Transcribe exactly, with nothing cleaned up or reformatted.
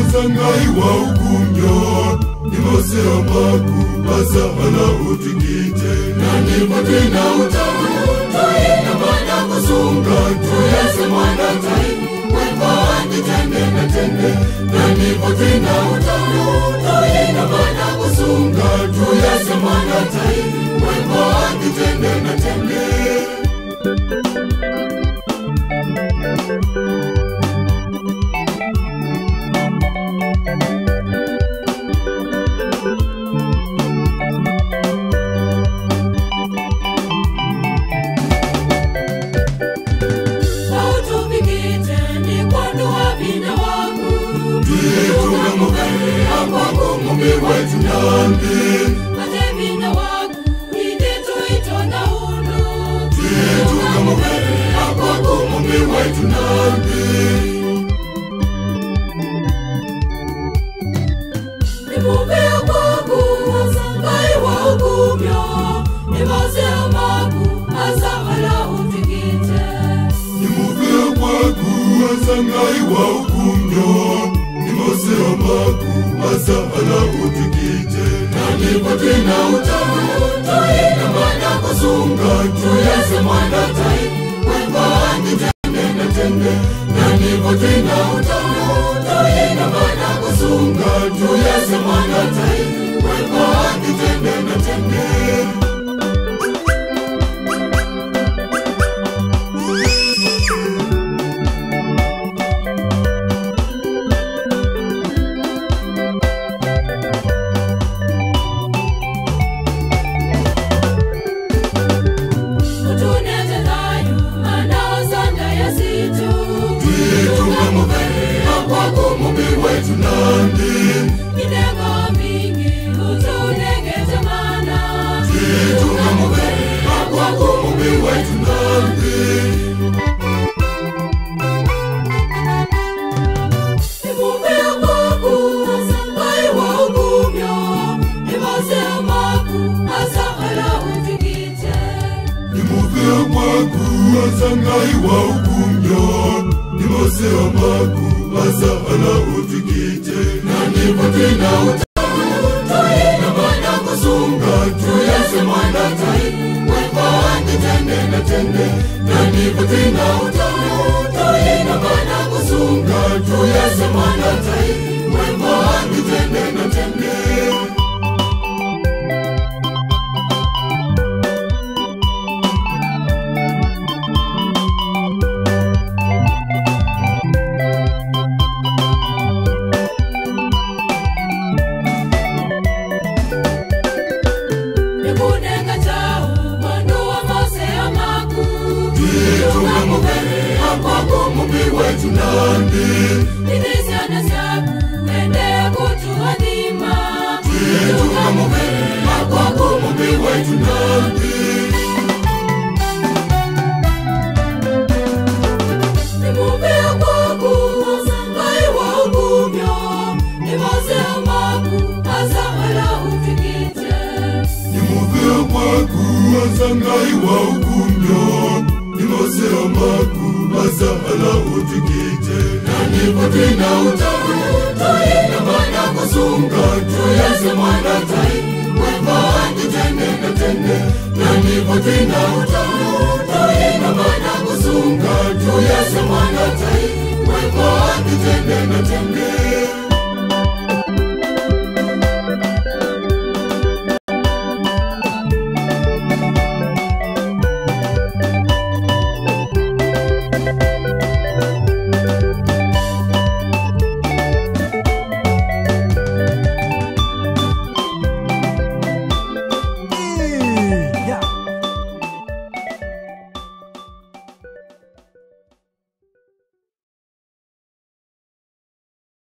Azangai wa ukumyo Nimose amaku Asa ala utikite Nani patina utamu Tuina mana kusunga Tuyase mwana tai Wemba andi tende na tende Nani patina utamu Tuina mana kusunga Tuyase mwana tai Wemba andi tende na tende Wetu nandi Matevina waku Idetu itona hulu Tietu kamukari Akwaku mumbi wetu nandi Nimubi akwaku Azangai wa ukumyo Nimase amaku Azamala utikite Nimubi akwaku Azangai wa ukumyo Nimase amaku Asa ala utikite Nani patina utamu Tuina mana kusunga Tuyase mwana tai Wemba andi tende na tende Nani patina utamu Tuina mana kusunga Tuyase mwana tai Wemba andi tende na tende Azangai wa ukumyo Nimose amaku Asa ala utikite Nani patina utamu Tuina mana kusunga Tuyase mwana tai Wemba andi tende na tende Nani patina utamu Tuina mana kusunga Tuyase mwana tai Wemba andi tende na tende Wetu nandi Nidesiana sabu Wende kutu adima Tietu kamume Akwaku mumbi wetu nandi Nimumbi akwaku Azangai wa ukumyo Nimase amaku Asa ala utikite Nimumbi akwaku Azangai wa ukumyo Nimase amaku Asa ala utikite Nani patina utamu Tuina mana kusunga Tuyase mwana tai Wemba andi tende na tende Nani patina utamu Tuina mana kusunga Tuyase mwana tai Wemba andi tende na tende